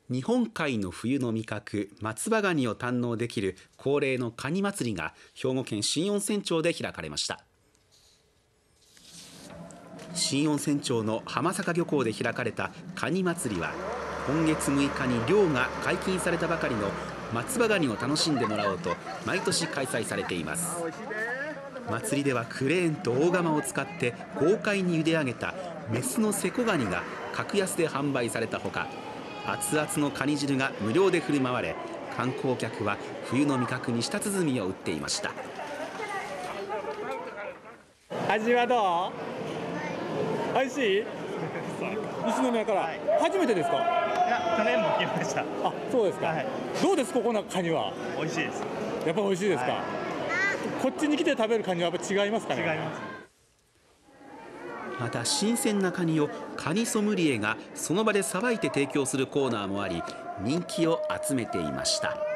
日本海の冬の味覚松葉ガニを堪能できる恒例のカニ祭りが兵庫県新温泉町で開かれました。新温泉町の浜坂漁港で開かれたカニ祭りは、今月6日に漁が解禁されたばかりの松葉ガニを楽しんでもらおうと毎年開催されています。祭りではクレーンと大釜を使って豪快に茹で上げたメスのセコガニが格安で販売されたほか、熱々のカニ汁が無料で振る舞われ、観光客は冬の味覚に舌鼓を打っていました。 味はどう？美味しい？西宮から、初めてですか？いや、去年も来ました。 あ、そうですか。はい、どうですここのカニは？ 美味しいです。 やっぱ美味しいですか？はい、こっちに来て食べるカニはやっぱ違いますかね？ 違います。 また新鮮なカニをカニソムリエがその場でさばいて提供するコーナーもあり、人気を集めていました。